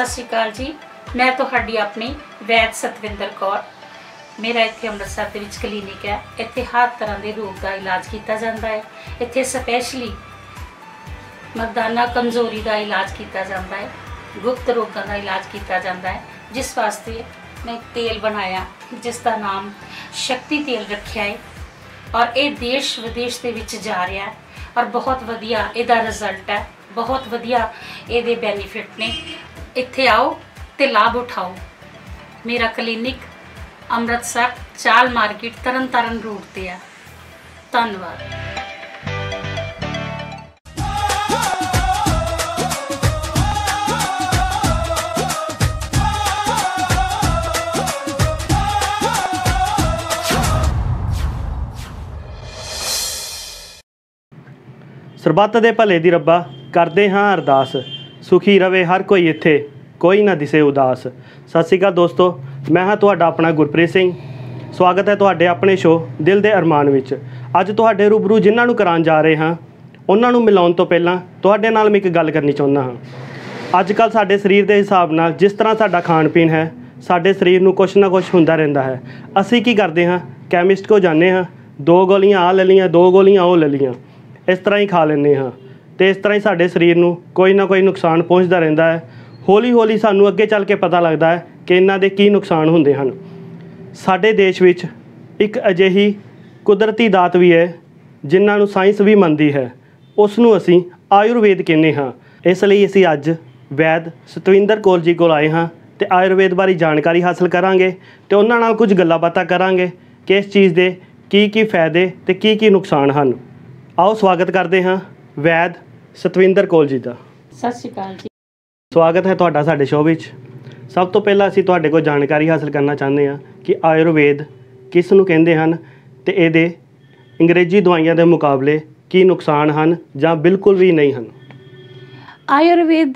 सत श्री अकाल जी। मैं तुहाडी अपनी वैद सतविंदर कौर। मेरा इत्थे अमृतसर दे विच क्लीनिक है। इत्थे हर तरह के रोग का इलाज किया जाता है। इत्थे स्पैशली मर्दाना कमजोरी का इलाज किया जाता है, गुप्त रोगों का इलाज किया जाता है, जिस वास्ते मैं तेल बनाया जिसका नाम शक्ति तेल रखा है और ये देश विदेश के विच जा रहा है और बहुत वधिया इहदा रिजल्ट है, बहुत वधिया इहदे बैनीफिट ने। इत्थे आओ ते लाभ उठाओ। मेरा क्लीनिक अमृतसर चाल मार्केट तरन तारण रोड ते है। धन्यवाद। सरबत दे भले दी रब्बा करदे हाँ अरदास, सुखी रवे हर कोई इत्थे कोई ना दिसे उदास। सत श्री अकाल दोस्तों, मैं हाँ तुहाडा अपना गुरप्रीत सिंह। स्वागत है तुहाडे अपने शो दिल दे अरमान विच। अज तुहाडे रूबरू जिन्हां नूं कराउण जा रहे हाँ उन्हां नूं मिलाउण तो पहलां तुहाडे नाल मैं एक गल करनी चाहुंदा हाँ। अजकल साडे शरीर के हिसाब नाल जिस तरह साडा खाण पीण है, साडे शरीर नूं कुछ ना कुछ हुंदा रहिंदा है। असीं की करदे हाँ, कैमिस्ट को जाने हाँ, 2 गोलियां आ ले लियां, 2 गोलियां ओ ले लियां, इस तरह ही खा लेंगे हाँ। तो इस तरह ही साडे शरीर नूं कोई ना कोई नुकसान पहुँचता रहिंदा है। हौली हौली सानूं अगे चल के पता लगता है कि इन्हां दे की नुकसान हुंदे हन। साडे देश विच एक अजिही कुदरती दात भी है जिन्हां नूं साइंस भी मनदी है, उस नूं असीं आयुर्वेद कहने हाँ। इसलिए असीं अज वैद सतविंदर कौर जी कोल आए हाँ ते आयुर्वेद बारे जानकारी हासिल करांगे ते उन्हां नाल कुछ गल्लां बातां करांगे कि इस चीज़ दे की फायदे ते की नुकसान हन। आओ स्वागत करते हाँ वैद सतविंदर कौर जी का। सत श्री अकाल जी। स्वागत है तुहाडा साडे शो विच। सब तो पहला असीं तुहाडे कोल जानकारी हासिल करना चाहते हैं कि आयुर्वेद किस नूं कहंदे हन ते इहदे अंग्रेजी दवाइयां दे मुकाबले की नुकसान हन जां बिल्कुल भी नहीं हन। आयुर्वेद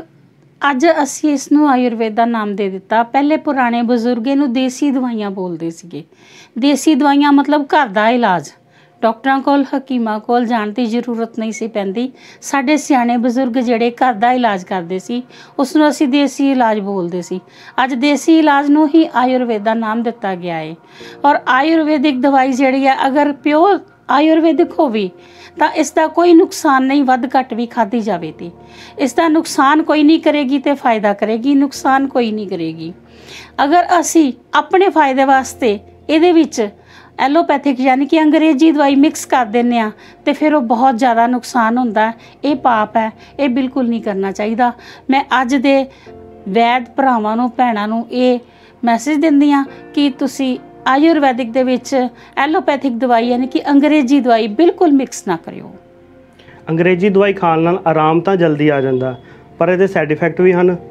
अज असी इसनूं आयुर्वेद का नाम दे दिता। पहले पुराने बजुर्ग इहनूं देसी दवाइयां बोलते सीगे। देसी दवाइयां मतलब घर का इलाज, डॉक्टरां कोल हकीमां कोल जाण दी जरूरत नहीं सी पैंदी। साडे सियाणे बजुर्ग जिहड़े घर दा इलाज करदे सी उसनूं असीं देसी इलाज बोलदे सी। अज देसी इलाज नूं ही आयुर्वेद दा नाम दिता गया है। और आयुर्वेदिक दवाई जिहड़ी है अगर प्योर आयुर्वेदिक होवे तो इसका कोई नुकसान नहीं, वध घट भी खाधी जावे ते इसका नुकसान कोई नहीं करेगी तो फायदा करेगी, नुकसान कोई नहीं करेगी। अगर असी अपने फायदे वास्ते इहदे विच एलोपैथिक यानी कि अंग्रेजी दवाई मिक्स कर देने आ तो फिर वो बहुत ज़्यादा नुकसान होंदा है। ये पाप है, ये बिल्कुल नहीं करना चाहिए। मैं अज दे वैद भरावां नूं भैणां नूं ये मैसेज दिंदी हाँ कि तुसी आयुर्वैदिक दे विच एलोपैथिक दवाई यानी कि अंग्रेजी दवाई बिल्कुल मिक्स ना करियो। अंग्रेजी दवाई खाण नाल आराम तो जल्दी आ जाता, पर इहदे साइड इफैक्ट भी हैं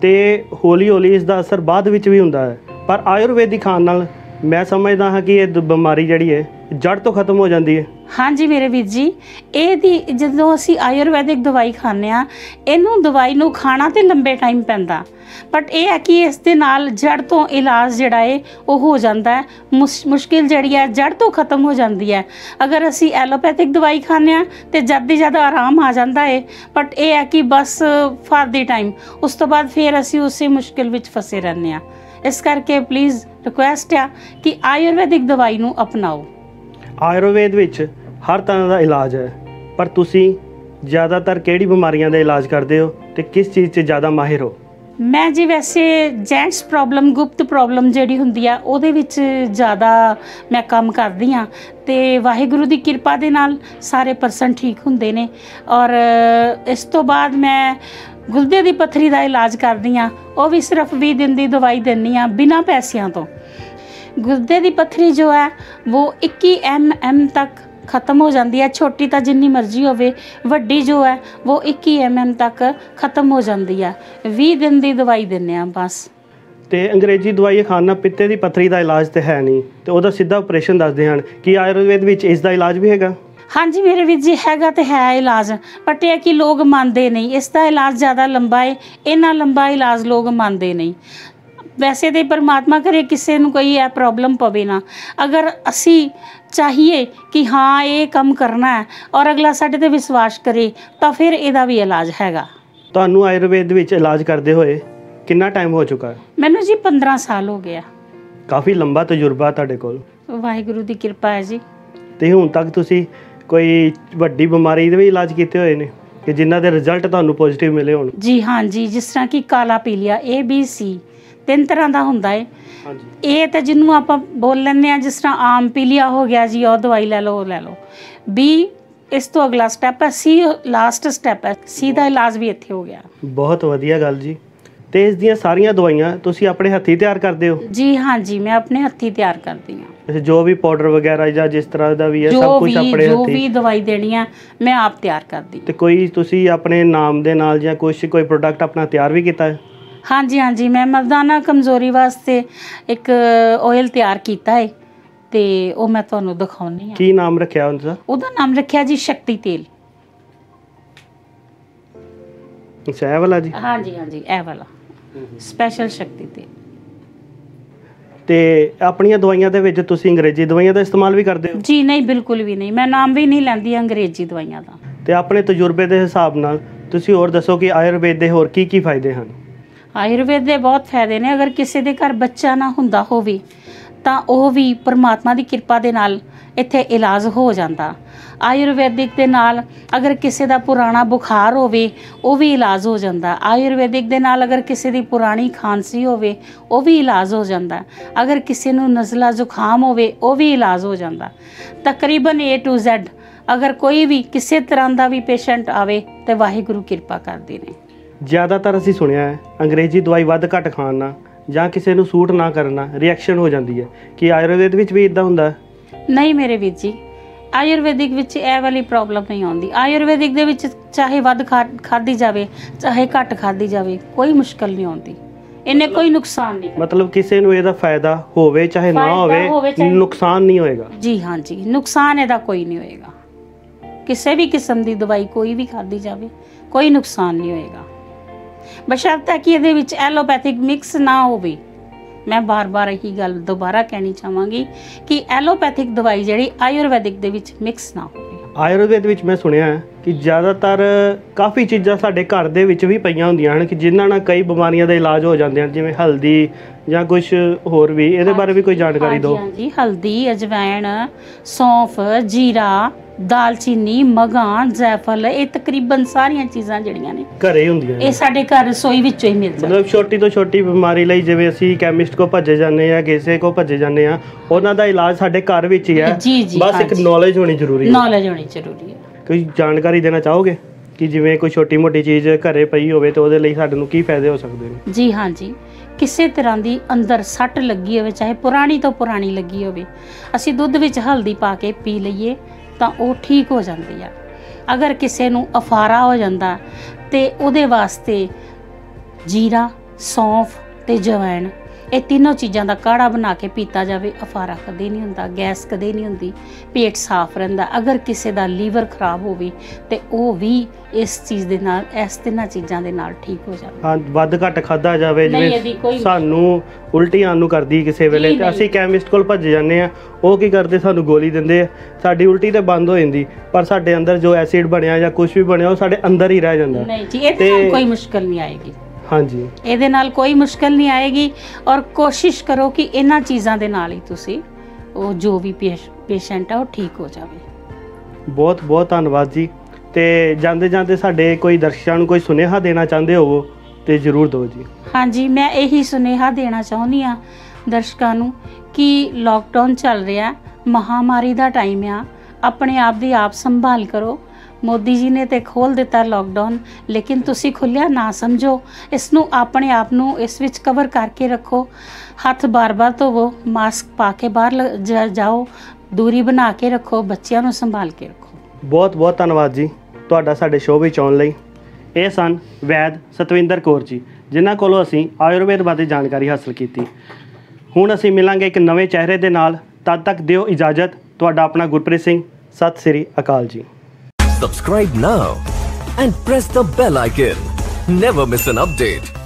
तो हौली हौली इसका असर बाद विच भी हुंदा है। पर आयुर्वेदिक खाण नाल मैं समझदा हाँ कि ये बीमारी जिहड़ी है जड़ तो खत्म हो जाती है। हाँ जी मेरे वीर जी, ये जो असी आयुर्वैदिक दवाई खाने आ इनू दवाई नू खाना तो लंबे टाइम पैंदा, बट ये है कि इस दे नाल जड़ तो इलाज जिहड़ा है वो हो जाता है। मुश्किल जिहड़ी है जड़ तो खत्म हो जाती है। अगर असी एलोपैथिक दवाई खाने आ तो जद ही ज़्यादा आराम आ जाता है, बट ये है कि बस फॉर द टाइम, उस तो बाद फिर असी उसी मुश्किल विच फसे रहने आ। इस करके प्लीज़ रिक्वेस्ट आ कि आयुर्वेदिक दवाई नू अपनाओ। आयुर्वेद विच हर तरह का इलाज है, पर तुसी ज़्यादातर किहड़ी बीमारियां दा इलाज करते हो तो किस चीज़ से ज़्यादा माहिर हो? मैं जी वैसे जेंट्स प्रॉब्लम गुप्त प्रॉब्लम जिहड़ी हुंदी आ उहदे विच ज़्यादा मैं काम करदी हाँ ते वाहिगुरू दी किरपा दे नाल सारे परसन ठीक हुंदे ने। और इस तो बाद मैं गुर्दे दी पत्थरी का इलाज करदी हाँ, वो भी सिर्फ 20 दिन की दवाई दिंदी हाँ बिना पैसिਆਂ तो। गुर्दे की पत्थरी जो है वो 21 mm तक ख़त्म हो जाती है। छोटी तो जिन्नी मर्जी होवे, वड्डी जो है वो 21 mm तक ख़त्म हो जाती है। 20 दिन की दवाई दिंदे आ बस। तो अंग्रेजी दवाई खाना पित्ते की पत्थरी का इलाज तो है नहीं, तो वह सीधा ऑपरेशन दसदे हैं कि आयुर्वेद में इसका इलाज भी हैगा? हाँ जी मेरे वीर जी, हैगा तो है इलाज, बट यह कि लोग मानते नहीं। इसका इलाज ज़्यादा लंबा है, इन्ना लंबा इलाज लोग मानते नहीं। वैसे तो परमात्मा करे किसी को कोई है प्रॉब्लम पवे ना। अगर असी चाहिए कि हाँ ये काम करना है और अगला साढ़े ते विश्वास करे तो फिर ਇਹਦਾ भी इलाज हैगा। ਤੁਹਾਨੂੰ आयुर्वेद ਵਿੱਚ इलाज करते हुए ਕਿੰਨਾ ਟਾਈਮ ਹੋ ਚੁੱਕਾ ਹੈ? ਮੈਨੂੰ ਜੀ 15 ਸਾਲ ਹੋ ਗਿਆ। ਕਾਫੀ ਲੰਬਾ ਤਜਰਬਾ ਤੁਹਾਡੇ ਕੋਲ। ਵਾਹਿਗੁਰੂ ਦੀ ਕਿਰਪਾ ਹੈ ਜੀ। ਤੇ ਹੁਣ ਤੱਕ ਤੁਸੀਂ ਕੋਈ ਵੱਡੀ ਬਿਮਾਰੀ ਦੇ ਵੀ ਇਲਾਜ ਕੀਤੇ ਹੋਏ ਨੇ ਕਿ ਜਿਨ੍ਹਾਂ ਦੇ ਰਿਜ਼ਲਟ ਤੁਹਾਨੂੰ ਪੋਜ਼ਿਟਿਵ ਮਿਲੇ ਹੋਣ? ਜੀ ਹਾਂ ਜੀ, ਜਿਸ ਤਰ੍ਹਾਂ ਕਿ ਕਾਲਾ ਪੀਲੀਆ ABC 3 ਤਰ੍ਹਾਂ ਦਾ ਹੁੰਦਾ ਹੈ। ਹਾਂਜੀ। ਇਹ ਤਾਂ ਜਿਹਨੂੰ ਆਪਾਂ ਬੋਲ ਲੈਂਦੇ ਆ, ਜਿਸ ਤਰ੍ਹਾਂ ਆਮ ਪੀਲੀਆ ਹੋ ਗਿਆ ਜੀ, ਉਹ ਦਵਾਈ ਲੈ ਲਓ, ਉਹ ਲੈ ਲਓ। B ਇਸ ਤੋਂ ਅਗਲਾ ਸਟੈਪ ਹੈ। C ਲਾਸਟ ਸਟੈਪ ਹੈ। C ਦਾ ਇਲਾਜ ਵੀ ਇੱਥੇ ਹੋ ਗਿਆ। ਬਹੁਤ ਵਧੀਆ ਗੱਲ ਜੀ। ਤੇ ਇਸ ਦੀਆਂ ਸਾਰੀਆਂ ਦਵਾਈਆਂ ਤੁਸੀਂ ਆਪਣੇ ਹੱਥੀਂ ਤਿਆਰ ਕਰਦੇ ਹੋ? ਜੀ ਹਾਂ ਜੀ, ਮੈਂ ਆਪਣੇ ਹੱਥੀਂ ਤਿਆਰ ਕਰਦੀ ਹਾਂ। ਜੋ ਵੀ ਪਾਊਡਰ ਵਗੈਰਾ ਜਾਂ ਜਿਸ ਤਰ੍ਹਾਂ ਦਾ ਵੀ ਹੈ ਸਭ ਕੁਝ ਆਪਣੇ ਜੋ ਹੱਥੀਂ? ਵੀ ਦਵਾਈ ਦੇਣੀ ਆ ਮੈਂ ਆਪ ਤਿਆਰ ਕਰਦੀ। ਤੇ ਕੋਈ ਤੁਸੀਂ ਆਪਣੇ ਨਾਮ ਦੇ ਨਾਲ ਜਾਂ ਕੋਈ ਪ੍ਰੋਡਕਟ ਆਪਣਾ ਤਿਆਰ ਵੀ ਕੀਤਾ ਹੈ? ਹਾਂਜੀ ਹਾਂਜੀ, ਮੈਂ ਮਰਦਾਨਾ ਕਮਜ਼ੋਰੀ ਵਾਸਤੇ ਇੱਕ ਆਇਲ ਤਿਆਰ ਕੀਤਾ ਹੈ ਤੇ ਉਹ ਮੈਂ ਤੁਹਾਨੂੰ ਦਿਖਾਉਣੀ ਆ। ਕੀ ਨਾਮ ਰੱਖਿਆ ਉਹਦਾ? ਉਹਦਾ ਨਾਮ ਰੱਖਿਆ ਜੀ ਸ਼ਕਤੀ ਤੇਲ। ਅੱਛਾ, ਇਹ ਵਾਲਾ ਜੀ? ਹਾਂਜੀ ਹਾਂਜੀ, ਇਹ ਵਾਲਾ ਸਪੈਸ਼ਲ ਸ਼ਕਤੀ ਤੇਲ। ਤੇ ਆਪਣੀਆਂ ਦਵਾਈਆਂ ਦੇ ਵਿੱਚ ਤੁਸੀਂ ਅੰਗਰੇਜ਼ੀ ਦਵਾਈਆਂ ਦਾ ਇਸਤੇਮਾਲ ਵੀ ਕਰਦੇ ਹੋ? ਜੀ ਨਹੀਂ, ਬਿਲਕੁਲ ਵੀ ਨਹੀਂ। ਮੈਂ ਨਾਮ ਵੀ ਨਹੀਂ ਲੈਂਦੀ ਅੰਗਰੇਜ਼ੀ ਦਵਾਈਆਂ ਦਾ। ਤੇ ਆਪਣੇ ਤਜਰਬੇ ਦੇ ਹਿਸਾਬ ਨਾਲ ਤੁਸੀਂ ਹੋਰ ਦੱਸੋ ਕਿ ਆਯੁਰਵੇਦ ਦੇ ਹੋਰ ਕੀ ਕੀ ਫਾਇਦੇ ਹਨ? ਆਯੁਰਵੇਦ ਦੇ ਬਹੁਤ ਫਾਇਦੇ ਨੇ। ਅਗਰ ਕਿਸੇ ਦੇ ਘਰ ਬੱਚਾ ਨਾ ਹੁੰਦਾ ਹੋਵੇ ਤਾਂ ਉਹ ਵੀ ਪਰਮਾਤਮਾ ਦੀ ਕਿਰਪਾ ਦੇ ਨਾਲ ਇੱਥੇ ਇਲਾਜ ਹੋ ਜਾਂਦਾ। ਆਯੁਰਵੈਦਿਕ ਦੇ ਨਾਲ ਅਗਰ ਕਿਸੇ ਦਾ ਪੁਰਾਣਾ ਬੁਖਾਰ ਹੋਵੇ ਉਹ ਵੀ ਇਲਾਜ ਹੋ ਜਾਂਦਾ। ਆਯੁਰਵੈਦਿਕ ਦੇ ਨਾਲ ਅਗਰ ਕਿਸੇ ਦੀ ਪੁਰਾਣੀ ਖਾਂਸੀ ਹੋਵੇ ਉਹ ਵੀ ਇਲਾਜ ਹੋ ਜਾਂਦਾ। ਅਗਰ ਕਿਸੇ ਨੂੰ ਨਜ਼ਲਾ ਜ਼ੁਕਾਮ ਹੋਵੇ ਉਹ ਵੀ ਇਲਾਜ ਹੋ ਜਾਂਦਾ। ਤਕਰੀਬਨ A to Z ਅਗਰ ਕੋਈ ਵੀ ਕਿਸੇ ਤਰ੍ਹਾਂ ਦਾ ਵੀ ਪੇਸ਼ੈਂਟ ਆਵੇ ਤੇ ਵਾਹਿਗੁਰੂ ਕਿਰਪਾ ਕਰਦੇ ਨੇ। ਜ਼ਿਆਦਾਤਰ ਅਸੀਂ ਸੁਣਿਆ ਹੈ ਅੰਗਰੇਜ਼ੀ ਦਵਾਈ ਵੱਧ ਘੱਟ ਖਾਣ ਨਾਲ ਜਾਂ ਕਿਸੇ ਨੂੰ ਸੂਟ ਨਾ ਕਰਨਾ ਰਿਐਕਸ਼ਨ ਹੋ ਜਾਂਦੀ ਹੈ। ਕੀ ਆਯੁਰਵੇਦ ਵਿੱਚ ਵੀ ਇਦਾਂ ਹੁੰਦਾ? ਨਹੀਂ ਮੇਰੇ ਵੀਰ ਜੀ, ਆਯੁਰਵੈਦਿਕ ਵਿੱਚ ਇਹ ਵਾਲੀ ਪ੍ਰੋਬਲਮ ਨਹੀਂ ਆਉਂਦੀ। ਆਯੁਰਵੈਦਿਕ ਦੇ ਵਿੱਚ ਚਾਹੇ ਵੱਧ ਖਾਧੀ ਜਾਵੇ ਚਾਹੇ ਘੱਟ ਖਾਧੀ ਜਾਵੇ ਕੋਈ ਮੁਸ਼ਕਲ ਨਹੀਂ ਆਉਂਦੀ। ਇਹਨੇ ਕੋਈ ਨੁਕਸਾਨ ਨਹੀਂ। ਮਤਲਬ ਕਿਸੇ ਨੂੰ ਇਹਦਾ ਫਾਇਦਾ ਹੋਵੇ ਚਾਹੇ ਨਾ ਹੋਵੇ, ਨੁਕਸਾਨ ਨਹੀਂ ਹੋਏਗਾ? ਜੀ ਹਾਂ ਜੀ, ਨੁਕਸਾਨ ਇਹਦਾ ਕੋਈ ਨਹੀਂ ਹੋਏਗਾ। ਕਿਸੇ ਵੀ ਕਿਸਮ ਦੀ ਦਵਾਈ ਕੋਈ ਵੀ ਖਾਧੀ ਜਾਵੇ ਕੋਈ ਨੁਕਸਾਨ ਨਹੀਂ ਹੋਏਗਾ, ਬਸ਼ਰਤੇ ਕਿ ਇਹਦੇ ਵਿੱਚ ਐਲੋਪੈਥਿਕ ਮਿਕਸ ਨਾ ਹੋਵੇ। ਮੈਂ ਬਾਰ-ਬਾਰ ਇਹੀ ਗੱਲ ਦੁਬਾਰਾ ਕਹਿਣੀ ਚਾਹਾਂਗੀ ਕਿ ਐਲੋਪੈਥਿਕ ਦਵਾਈ ਜਿਹੜੀ ਆਯੁਰਵੈਦਿਕ ਦੇ ਵਿੱਚ ਮਿਕਸ ਨਾ ਹੋਵੇ। ਆਯੁਰਵੇਦ ਵਿੱਚ ਮੈਂ ਸੁਣਿਆ ਹੈ ਕਿ ਜ਼ਿਆਦਾਤਰ ਕਾਫੀ ਚੀਜ਼ਾਂ ਸਾਡੇ ਘਰ ਦੇ ਵਿੱਚ ਵੀ ਪਈਆਂ ਹੁੰਦੀਆਂ ਹਨ ਕਿ ਜਿਨ੍ਹਾਂ ਨਾਲ ਕਈ ਬਿਮਾਰੀਆਂ ਦੇ ਇਲਾਜ ਹੋ ਜਾਂਦੇ ਹਨ, ਜਿਵੇਂ ਹਲਦੀ ਜਾਂ ਕੁਝ ਹੋਰ ਵੀ। ਇਹਦੇ ਬਾਰੇ ਵੀ ਕੋਈ ਜਾਣਕਾਰੀ ਦਿਓ। ਹਾਂਜੀ, ਹਲਦੀ, ਅਜਵਾਇਣ, ਸੌਂਫ, ਜੀਰਾ, ਦਾਲਚੀਨੀ, ਮਗਾਂ, ਜੈਫਲ, ਇਹ ਤਕਰੀਬਨ ਸਾਰੀਆਂ ਚੀਜ਼ਾਂ ਜਿਹੜੀਆਂ ਨੇ ਘਰੇ ਹੁੰਦੀਆਂ ਨੇ। ਇਹ ਸਾਡੇ ਘਰ ਰਸੋਈ ਵਿੱਚੋਂ ਹੀ ਮਿਲ ਜਾਂਦੀਆਂ। ਮਤਲਬ ਛੋਟੀ ਤੋਂ ਛੋਟੀ ਬਿਮਾਰੀ ਲਈ ਜਿਵੇਂ ਅਸੀਂ ਕੈਮਿਸਟ ਕੋ ਭੱਜੇ ਜਾਂਦੇ ਆ, ਕਿਸੇ ਕੋ ਭੱਜੇ ਜਾਂਦੇ ਆ, ਉਹਨਾਂ ਦਾ ਇਲਾਜ ਸਾਡੇ ਘਰ ਵਿੱਚ ਹੀ ਹੈ। ਬਸ ਇੱਕ ਨੌਲੇਜ ਹੋਣੀ ਜ਼ਰੂਰੀ ਹੈ। ਨੌਲੇਜ ਹੋਣੀ ਜ਼ਰੂਰੀ ਹੈ। ਕੋਈ ਜਾਣਕਾਰੀ ਦੇਣਾ ਚਾਹੋਗੇ ਕਿ ਜਿਵੇਂ ਕੋਈ ਛੋਟੀ ਮੋਟੀ ਚੀਜ਼ ਘਰੇ ਪਈ ਹੋਵੇ ਤਾਂ ਉਹਦੇ ਲਈ ਸਾਡੇ ਨੂੰ ਕੀ ਫਾਇਦੇ ਹੋ ਸਕਦੇ ਨੇ? ਜੀ ਹਾਂ ਜੀ, ਕਿਸੇ ਤਰ੍ਹਾਂ ਦੀ ਅੰਦਰ ਸੱਟ ਲੱਗੀ ਹੋਵੇ, ਚਾਹੇ ਪੁਰਾਣੀ ਤੋਂ ਪੁਰਾਣੀ ਲੱਗੀ ਹੋਵੇ, ਅਸੀਂ ਦੁੱਧ ਵਿੱਚ ਹਲਦੀ ਪਾ ਕੇ ਪੀ ਲਈਏ ਤਾਂ ਉਹ ਠੀਕ ਹੋ ਜਾਂਦੀ ਆ। ਅਗਰ ਕਿਸੇ ਨੂੰ ਅਫਾਰਾ ਹੋ ਜਾਂਦਾ ਤੇ ਉਹਦੇ ਵਾਸਤੇ ਜੀਰਾ, ਸੌਂਫ ਤੇ ਜਵੈਣ, ਇਹ ਤਿੰਨੋਂ ਚੀਜ਼ਾਂ ਦਾ ਕਾੜਾ ਬਣਾ ਕੇ ਪੀਤਾ ਜਾਵੇ, ਅਫਾਰਾ ਕਦੇ ਨਹੀਂ ਹੁੰਦਾ, ਗੈਸ ਕਦੇ ਨਹੀਂ ਹੁੰਦੀ, ਪੇਟ ਸਾਫ਼ ਰਹਿੰਦਾ। ਅਗਰ ਕਿਸੇ ਦਾ ਲੀਵਰ ਖਰਾਬ ਹੋਵੇ ਤੇ ਉਹ ਵੀ ਇਸ ਚੀਜ਼ ਦੇ ਨਾਲ, ਇਸ ਤਿੰਨਾਂ ਚੀਜ਼ਾਂ ਦੇ ਨਾਲ ਠੀਕ ਹੋ ਜਾਂਦਾ। ਹਾਂ, ਵੱਧ ਘੱਟ ਖਾਧਾ ਜਾਵੇ। ਜਿਵੇਂ ਸਾਨੂੰ ਉਲਟੀ ਆਉਣ ਨੂੰ ਕਰਦੀ ਕਿਸੇ ਵੇਲੇ ਤੇ ਅਸੀਂ ਕੈਮਿਸਟ ਕੋਲ ਭੱਜ ਜਾਂਦੇ ਆ, ਉਹ ਕੀ ਕਰਦੇ, ਸਾਨੂੰ ਗੋਲੀ ਦਿੰਦੇ ਆ, ਸਾਡੀ ਉਲਟੀ ਤੇ ਬੰਦ ਹੋ ਜਾਂਦੀ, ਪਰ ਸਾਡੇ ਅੰਦਰ ਜੋ ਐਸਿਡ ਬਣਿਆ ਜਾਂ ਕੁਝ ਵੀ ਬਣਿਆ ਉਹ ਸਾਡੇ ਅੰਦਰ ਹੀ ਰਹਿ ਜਾਂਦਾ। ਨਹੀਂ ਜੀ, ਇਹਦੇ ਨਾਲ ਕੋਈ ਮੁਸ਼ਕਲ ਨਹੀਂ ਆਏਗੀ। ਹਾਂਜੀ, ਇਹਦੇ ਨਾਲ ਕੋਈ ਮੁਸ਼ਕਲ ਨਹੀਂ ਆਏਗੀ। ਔਰ ਕੋਸ਼ਿਸ਼ ਕਰੋ ਕਿ ਇਹਨਾਂ ਚੀਜ਼ਾਂ ਦੇ ਨਾਲ ਹੀ ਤੁਸੀਂ ਉਹ ਜੋ ਵੀ ਪੇਸ਼ੈਂਟ ਆ ਉਹ ਠੀਕ ਹੋ ਜਾਵੇ। ਬਹੁਤ ਬਹੁਤ ਧੰਨਵਾਦ ਜੀ। ਤੇ ਜਾਂਦੇ ਜਾਂਦੇ ਸਾਡੇ ਕੋਈ ਦਰਸ਼ਕਾਂ ਨੂੰ ਕੋਈ ਸੁਨੇਹਾ ਦੇਣਾ ਚਾਹੁੰਦੇ ਹੋਵੋ ਤੇ ਜ਼ਰੂਰ ਦਿਓ ਜੀ। ਹਾਂਜੀ, ਮੈਂ ਇਹੀ ਸੁਨੇਹਾ ਦੇਣਾ ਚਾਹੁੰਦੀ ਆ ਦਰਸ਼ਕਾਂ ਨੂੰ ਕਿ ਲੋਕਡਾਊਨ ਚੱਲ ਰਿਹਾ, ਮਹਾਮਾਰੀ ਦਾ ਟਾਈਮ ਆ, ਆਪਣੇ ਆਪ ਦੀ ਆਪ ਸੰਭਾਲ ਕਰੋ। ਮੋਦੀ ਜੀ ਨੇ ਤੇ ਖੋਲ੍ਹ ਦਿੱਤਾ ਲੋਕਡਾਊਨ, ਲੇਕਿਨ ਤੁਸੀਂ ਖੁੱਲ੍ਹਿਆ ਨਾ ਸਮਝੋ, ਇਸ ਨੂੰ ਆਪਣੇ ਆਪ ਨੂੰ ਇਸ ਵਿੱਚ ਕਵਰ ਕਰਕੇ ਰੱਖੋ। ਹੱਥ ਬਾਰ-ਬਾਰ ਧੋਵੋ, ਮਾਸਕ ਪਾ ਕੇ ਬਾਹਰ ਜਾਓ, ਦੂਰੀ ਬਣਾ ਕੇ ਰੱਖੋ, ਬੱਚਿਆਂ ਨੂੰ ਸੰਭਾਲ ਕੇ ਰੱਖੋ। ਬਹੁਤ ਬਹੁਤ ਧੰਨਵਾਦ ਜੀ ਤੁਹਾਡਾ ਸਾਡੇ ਸ਼ੋਅ ਵਿੱਚ ਆਉਣ ਲਈ। ਇਹ ਸਨ ਵੈਦ ਸਤਵਿੰਦਰ ਕੌਰ ਜੀ, ਜਿਨ੍ਹਾਂ ਕੋਲੋਂ ਅਸੀਂ ਆਯੁਰਵੇਦ ਬਾਰੇ ਜਾਣਕਾਰੀ ਹਾਸਲ ਕੀਤੀ। ਹੁਣ ਅਸੀਂ ਮਿਲਾਂਗੇ ਇੱਕ ਨਵੇਂ ਚਿਹਰੇ ਦੇ ਨਾਲ। ਤਦ ਤੱਕ ਦਿਓ ਇਜਾਜ਼ਤ। ਤੁਹਾਡਾ ਆਪਣਾ ਗੁਰਪ੍ਰੀਤ ਸਿੰਘ। ਸਤਿ ਸ੍ਰੀ ਅਕਾਲ ਜੀ। Subscribe now and press the bell icon. Never miss an update.